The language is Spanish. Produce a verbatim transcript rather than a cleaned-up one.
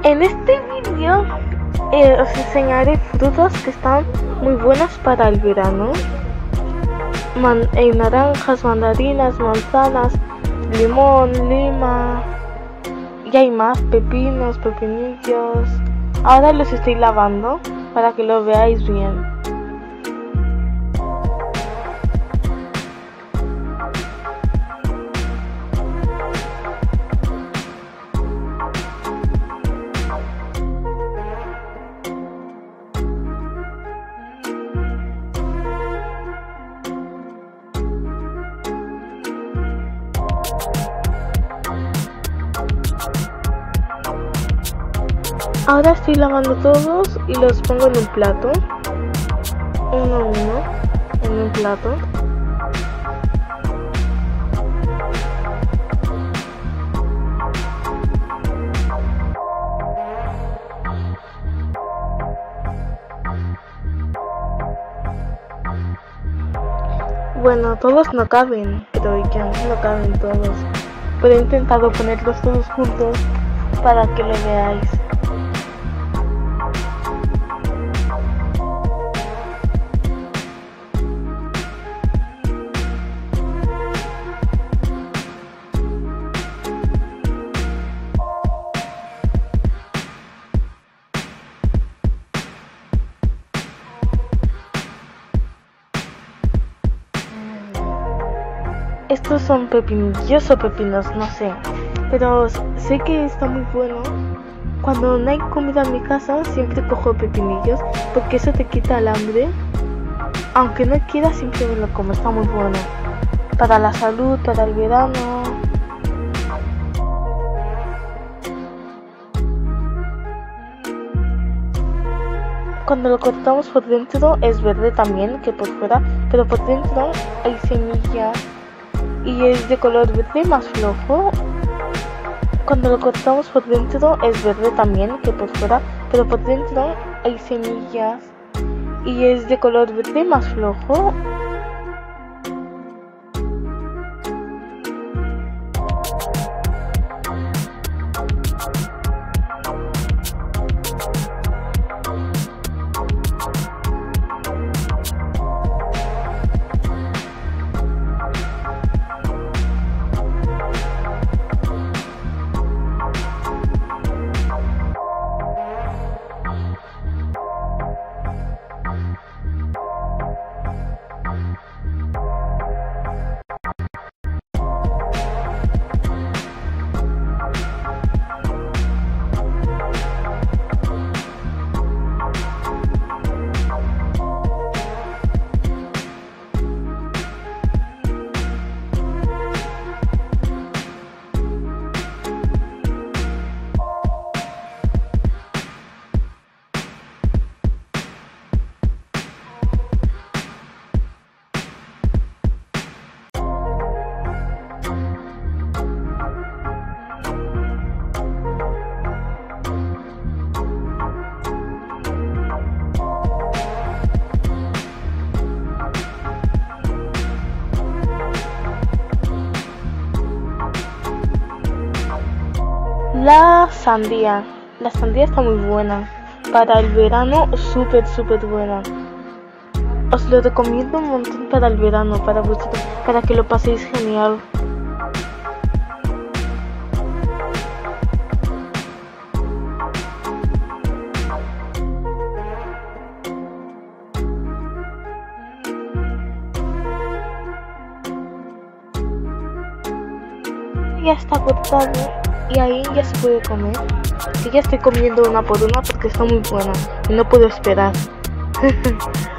En este vídeo eh, os enseñaré frutas que están muy buenas para el verano. Man eh, naranjas, mandarinas, manzanas, limón, lima y hay más, pepinos, pepinillos. Ahora los estoy lavando para que lo veáis bien. Ahora estoy lavando todos y los pongo en un plato, uno a uno, en un plato. Bueno, todos no caben, pero ya no caben todos. Pero he intentado ponerlos todos juntos para que lo veáis. Estos son pepinillos o pepinos, no sé, pero sé que está muy bueno. Cuando no hay comida en mi casa siempre cojo pepinillos porque eso te quita el hambre. Aunque no quiera siempre me lo como, está muy bueno. Para la salud, para el verano. Cuando lo cortamos por dentro es verde también que por fuera, pero por dentro hay semillas. Y es de color verde más flojo. Cuando lo cortamos por dentro es verde también que por fuera, pero por dentro hay semillas y es de color verde más flojo. La sandía, la sandía está muy buena, para el verano súper súper buena. Os lo recomiendo un montón para el verano, para vosotros, para que lo paséis genial. Ya está cortado. Y ahí ya se puede comer. Y ya estoy comiendo una por una porque está muy buena y no puedo esperar.